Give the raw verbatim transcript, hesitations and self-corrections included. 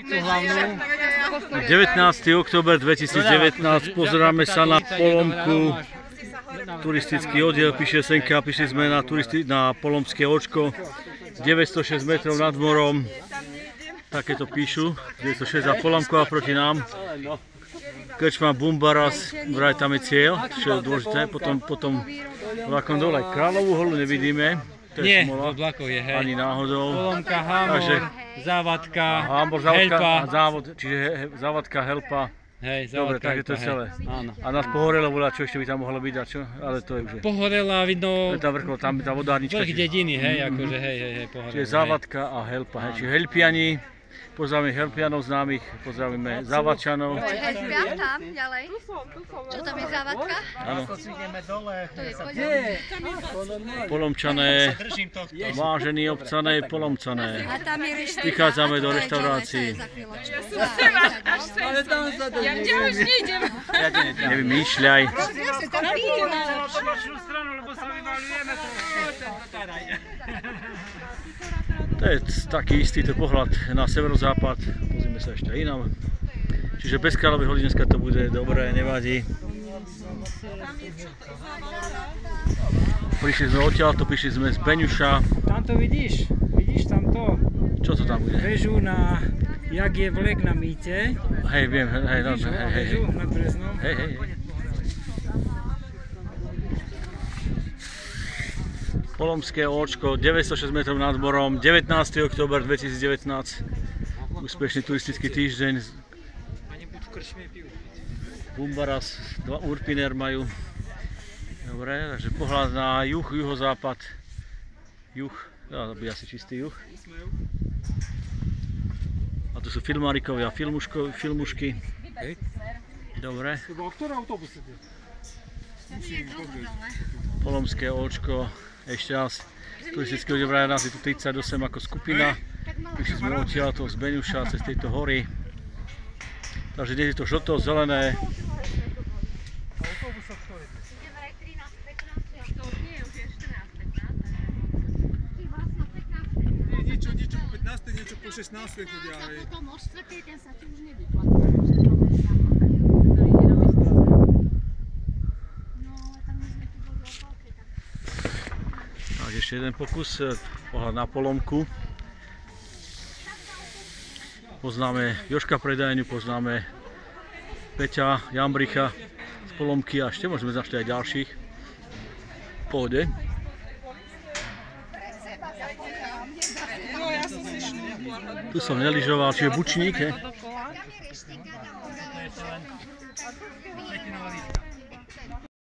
devätnásteho október dvetisícdevätnásť, pozeráme sa na Polomku, turistický oddiel, píše Senka, prišli sme na, turisti- na Polomské očko, deväťstošesť metrov nad morom, takéto píšu, deväťstošesť a Polomková proti nám, krčma Bumbaras, vraj tam je cieľ, čo je dôležité, potom, potom vlakom dole, Kráľovú holu nevidíme. Nie, pod vlakou je, hej. Ani náhodou. Polomka, Hámor, Takže, Závadka, Hámor, Závadka, Helpa. Závod, čiže Závadka, Helpa. Hej, Dobre, Závadka, takže to je hej. celé. Áno. A nás pohorelo voľa, čo ešte by tam mohlo byť a čo? Ale to je už. Pohorela, vidno, Tá vrchol, tam tá vodárnička. vrch dediny, hej, akože, hej, hej, hej, pohorela. Čiže Závadka a Helpa, hej. Čiže Helpiani, pozdravíme Helpianov známych, pozdravíme Závadčanov. Helpian tam, ďalej. Čo tam je Závadka? Áno. To je poďalej. Polomčané, vážení občané, Polomčané. A tam je reštaurácia. Prichádzame do reštaurácií. Ale tam sa to ja kde už nejdem. Nevymýšľaj. To je taký istý to pohľad na severozápad. Pozrime sa ešte inám. Čiže bez Kráľovej hory dneska to bude dobré, nevadí. Prišli sme odtiaľto, prišli sme z Beňuša. Tam to vidíš, vidíš tam to. Čo to tam bude? Vežu na, jak je vlek na mýte. Hej, viem, hej, hej, hej, hej, hej. Vežu nad Breznom. Hej, hej, hej. Polomské očko, deväťstošesť metrov nad morom, devätnásteho október dvetisícdevätnásť. Úspešný turistický týždeň. Bumbaras, dva Urpiner majú. Dobre, takže pohľad na juh, juhozápad. Juh, to bude asi čistý juh. A tu sú filmárikovia, filmuško, filmušky. Dobre. Polomské očko, ešte raz. Turistického oddiel nás je tu tridsaťosem ako skupina. Prišli sme odtiaľto z Beňuša cez tejto hory. Takže dnes je to žlto-zelené. Niečo, niečo po pätnástej, niečo po šestnástej chodia aj. Potom o štvrtej ten sa tu už nebude. Tak ešte jeden pokus, pohľad na Polomku. Poznáme Jožka predajňu, poznáme Peťa Jambricha z Polomky a ešte môžeme začať aj ďalších. Pôjde. Tu som neližoval, čiže bučník, he?